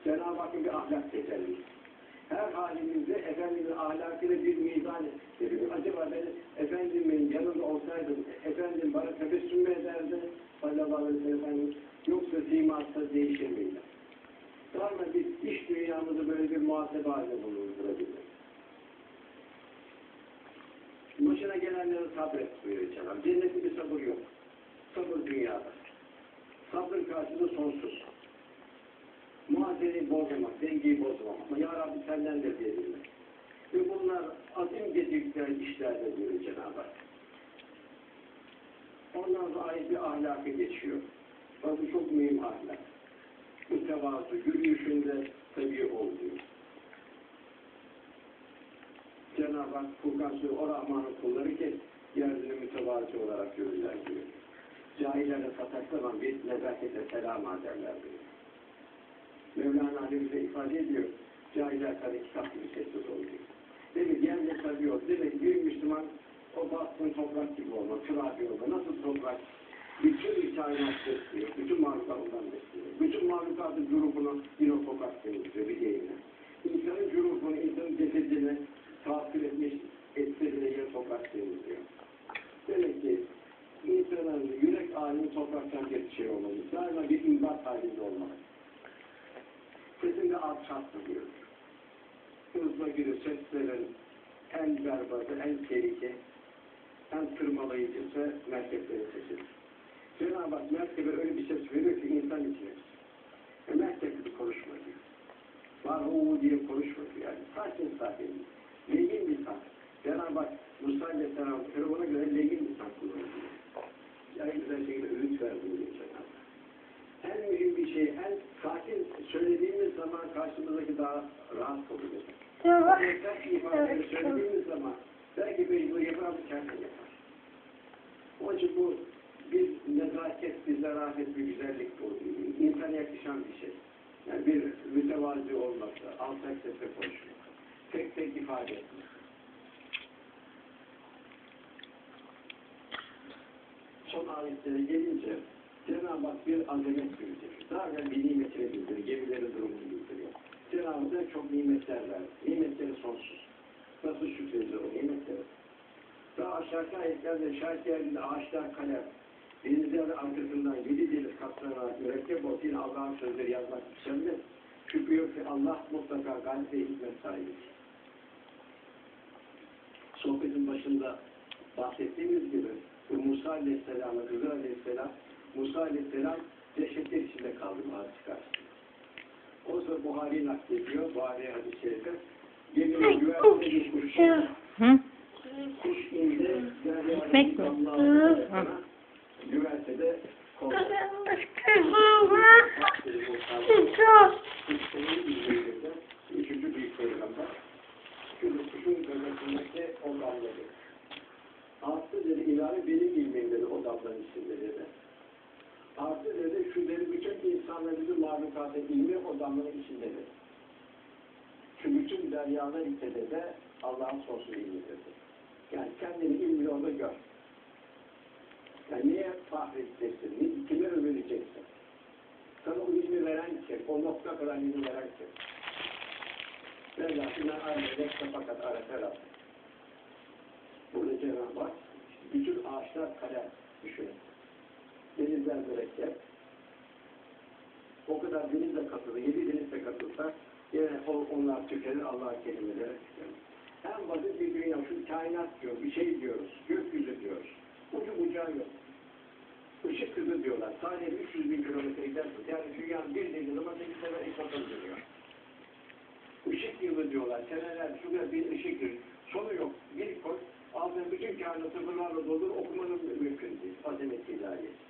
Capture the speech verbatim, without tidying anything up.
Cenab-ı Hakk'ın bir ahlak tecelli. Her halimizde Efendimiz'in ahlakıyla bir mizan ediyor. Acaba ben Efendim'in yanında olsaydım, Efendim bana tebessüm mü ederdi? Sallallahu aleyhi ve sellem, yoksa siması değişir miydi? Daima biz iş dünyamızı böyle bir muhasebe haline bulundurabiliriz. Başına gelenleri sabret buyuruyor Cenab-ı. Cennette bir sabır yok. Sabır dünyada. Sabır karşılığı sonsuz. Muhazereyi bozmamak, dengeyi bozmamak. Ama Ya Rabbi senden de diyebilmek. Ve bunlar azim gedikleri işlerde diyor Cenab-ı Hak. Ondan sonra ayet bir ahlakı geçiyor. Bak bu çok mühim ahlak. Mütevazı, yürüyüşünde tabii ol diyor. Cenab-ı Hak Furkan Suresi o Rahman'ın kulları ki yeryüzünü mütevazı olarak görürler diyor. Cahillere sataklaman bir nezaketle selam ederler diyor. Mevlana Alemize ifade ediyor. Cahiller tabi kitap gibi sessiz oluyor. Demek ki yerine tabi yok. Demek ki bir Müslüman o bastığın toprak gibi olma, kırabi olma. Nasıl toprak? Bütün bir kainat besliyor. Bütün mahlukatından besliyor. Bütün mahlukatın grubunu bir o toprak temizliyor bir deyimle. İnsanın grubunu, insanın cesedini tahakkül etmiş, etse bile yer toprak temizliyor. Demek ki insanın yürek halini topraktan bir şey olmalı. Daima bir imdat halinde olmalı. Sesinde alçaltma diyor. Hızla gidiyor seslerin en berbatı, en tehlike, en tırmalayıcısı merkeplerin sesidir. Cenab-ı Hak merkebe öyle bir ses veriyor ki insan içine. E merkep gibi konuşma diyor. Var o diye konuşma diyor. Yani sakin sakin. Legin lisan. Cenab-ı Hak Musa Aleyhisselam ona göre legin lisan kullanıyor. Yani güzel şekilde öğüt verdi diyor Cenab-ı Hak. En mühim bir şey, en sakin söylediğimiz zaman karşımızdaki daha rahat kabul eder. Evet. Sert ifadeleri söylediğimiz zaman belki mecbur yapar ama kendi yapar. Onun için bu bir nezaket, bir zarafet, bir güzellik bu. İnsana yakışan bir şey. Yani bir mütevazi olmakta, alçak sesle konuşmak. Tek tek ifade etmek. Son ayetlere gelince Cenab-ı Hak bir azamet bildiriyor. Daha evvel bir nimetini bildiriyor, gemilerin durumunu bildiriyor. Cenab-ı Hak çok nimetler verdi. Nimetleri sonsuz. Nasıl şükredilir o nimetleri? Daha aşağıki ayetlerde şahit yerinde ağaçlar kalem, denizler arkasından yedi deniz katlanarak mürekkep olsun Allah'ın sözleri yazmak istemez. Şüphe yok ki Allah mutlaka galip ve hikmet sahibidir. Sohbetin başında bahsettiğimiz gibi bu Musa Aleyhisselam'a, Hızır Aleyhisselam, Musa Aleyhisselam dehşetler içinde kaldı hadis karşısında. O zaman Buhari naklediyor, Buhari hadis-i şerife, geminin güvertede bir kuş. Kuş indi, Ekmek mi? güvertede kolda. Üçüncü büyük peygamber. Çünkü kuşun gözükmekte o damladı. Artı dedi, ilahi benim ilmim dedi, o damlanın içinde dedi. Artı dedi, şu dedi, bütün insanların bütün mahlukatın ilmi o damlanın içinde dedi. Şu bütün deryalar içinde de Allah'ın sonsuz ilmi dedi. Yani kendini ilmi orada gör. Yani niye fahredeceksin, kime övüneceksin? Sana o ilmi veren kim, o nokta kadar ilmi veren kim? Mevlasından ayrılacaksa fakat arefer burada Cenab-ı Hak, bütün ağaçlar kalem düşünün. Denizler mürekkep. O kadar denizle katılır, yedi denizle katılsa yine onlar tükenir, Allah'ın kelimeleri tükenir. En basit bir dünya, şu kainat diyor, bir şey diyoruz, gökyüzü diyoruz. Ucu bucağı yok. Işık hızı diyorlar. Sadece üç yüz bin kilometre gidersiniz. Yani dünyanın bir dediği zaman sekiz sefer ekvator dönüyor. Işık yılı diyorlar. Seneler, şurada bir ışık yılı. Sonu yok. Bir koy, altına bütün kainatı bunlarla doldur, okumanın mümkün değil. Azamet ilahi.